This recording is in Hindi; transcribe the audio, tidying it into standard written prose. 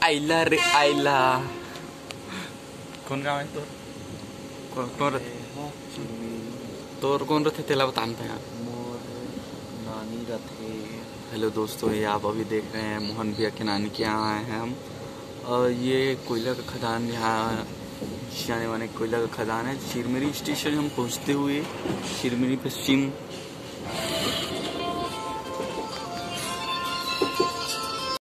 आइला रे आइला। कौन गाँव है तोर? कौन रहते तोर कौन रहते तेला बतान था यार। मोर नानी रहते। हेलो दोस्तों, ये आप अभी देख रहे हैं मोहन भैया के नानी के यहाँ आए हैं हम। और ये कोयला का खदान, यहाँ जाने वाले कोयला का खदान है। शिरमिरी स्टेशन हम पहुँचते हुए शिरमिरी पश्चिम